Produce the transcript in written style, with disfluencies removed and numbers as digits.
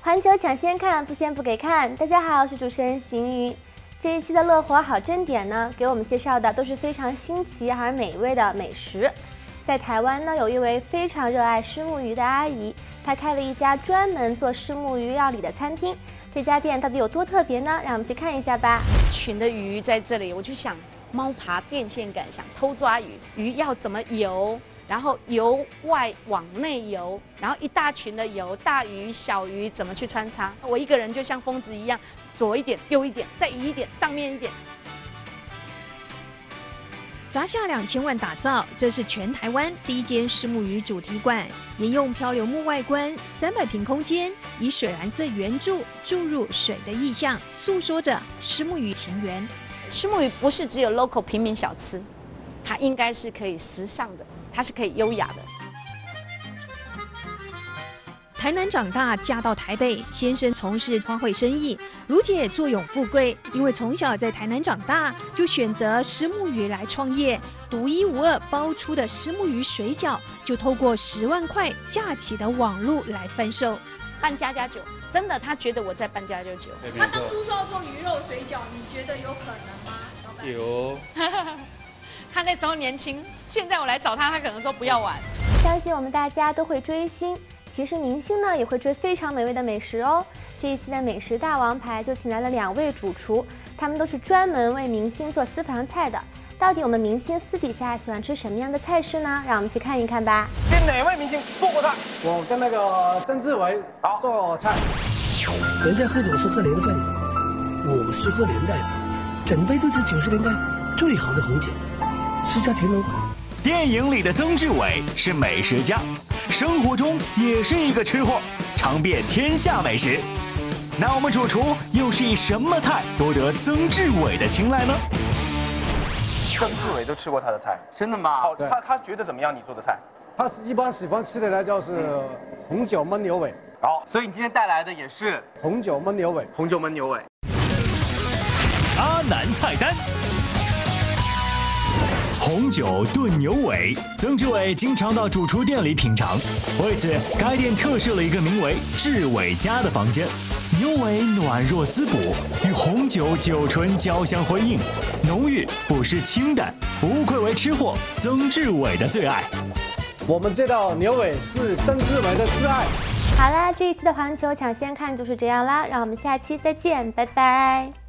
环球抢先看，不先不给看。大家好，我是主持人邢瑜。这一期的乐活好珍点呢，给我们介绍的都是非常新奇而美味的美食。在台湾呢，有一位非常热爱虱目鱼的阿姨，她开了一家专门做虱目鱼料理的餐厅。这家店到底有多特别呢？让我们去看一下吧。 群的鱼在这里，我就想猫爬电线杆，想偷抓鱼，鱼要怎么游？然后由外往内游，然后一大群的游，大鱼小鱼怎么去穿插？我一个人就像疯子一样，左一点右一点，再移一点上面一点。 砸下2000万打造，这是全台湾第一间虱目鱼主题馆，沿用漂流木外观，300平空间，以水蓝色圆柱注入水的意象，诉说着虱目鱼情缘。 虱目鱼不是只有 local 平民小吃，它应该是可以时尚的。它是可以优雅的。 台南长大，嫁到台北，先生从事花卉生意，卢姐坐拥富贵，因为从小在台南长大，就选择虱目鱼来创业。独一无二包出的虱目鱼水饺，就透过10万块架起的网路来贩售。 办家家酒，真的，他觉得我在办家家酒。 他当初说要做鱼肉水饺，你觉得有可能吗？老板有。 他那时候年轻，现在我来找他，他可能说不要玩。 相信我们大家都会追星，其实明星呢也会追非常美味的美食哦。这一期的美食大王牌就请来了2位主厨，他们都是专门为明星做私房菜的。到底我们明星私底下喜欢吃什么样的菜式呢？让我们去看一看吧。 跟哪位明星做过菜？ 我跟那个曾志伟做菜。 人家喝酒是喝年份的，我是喝年代的，整杯都是90年代最好的红酒。10家乾隆。 电影里的曾志伟是美食家，生活中也是一个吃货，尝遍天下美食。那我们主厨又是以什么菜夺得曾志伟的青睐呢？ 曾志伟都吃过他的菜， 真的吗？ 好，他觉得怎么样？你做的菜？ 他一般喜欢吃的呢就是红酒焖牛尾。 好，所以你今天带来的也是红酒焖牛尾。 红酒焖牛尾。 阿南菜单。红酒炖牛尾，曾志伟经常到主厨店里品尝。为此，该店特设了一个名为“志伟家”的房间。牛尾暖若滋补，与红酒酒醇交相辉映，浓郁不失清淡，不愧为吃货曾志伟的最爱。 我们这道牛尾是曾志伟的挚爱。 好啦，这一期的环球抢先看就是这样啦，让我们下期再见，拜拜。